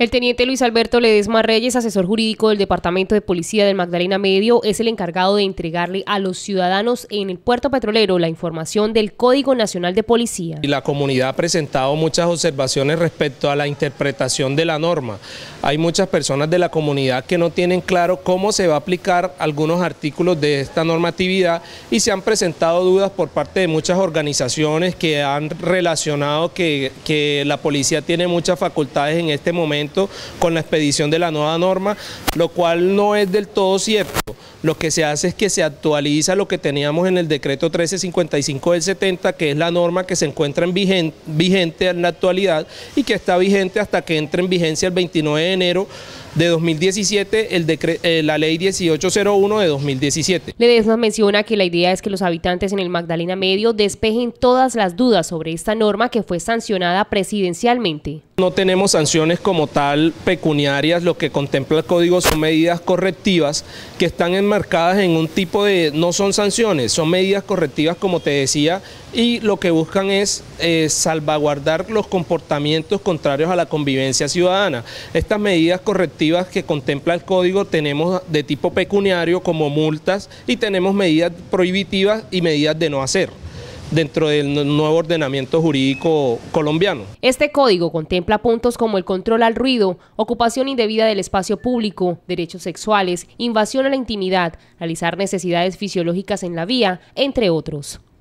El teniente Luis Alberto Ledesma Reyes, asesor jurídico del Departamento de Policía del Magdalena Medio, es el encargado de entregarle a los ciudadanos en el puerto petrolero la información del Código Nacional de Policía. La comunidad ha presentado muchas observaciones respecto a la interpretación de la norma. Hay muchas personas de la comunidad que no tienen claro cómo se va a aplicar algunos artículos de esta normatividad y se han presentado dudas por parte de muchas organizaciones que han relacionado que la policía tiene muchas facultades en este momento con la expedición de la nueva norma, lo cual no es del todo cierto. Lo que se hace es que se actualiza lo que teníamos en el decreto 1355 del 70, que es la norma que se encuentra vigente en la actualidad y que está vigente hasta que entre en vigencia el 29 de enero de 2017 la ley 1801 de 2017. Ledesma menciona que la idea es que los habitantes en el Magdalena Medio despejen todas las dudas sobre esta norma que fue sancionada presidencialmente. No tenemos sanciones como tal pecuniarias, lo que contempla el código son medidas correctivas que están enmarcadas en un tipo de, no son sanciones, son medidas correctivas como te decía, y lo que buscan es salvaguardar los comportamientos contrarios a la convivencia ciudadana. Estas medidas correctivas que contempla el código tenemos de tipo pecuniario como multas y tenemos medidas prohibitivas y medidas de no hacer dentro del nuevo ordenamiento jurídico colombiano. Este código contempla puntos como el control al ruido, ocupación indebida del espacio público, derechos sexuales, invasión a la intimidad, realizar necesidades fisiológicas en la vía, entre otros.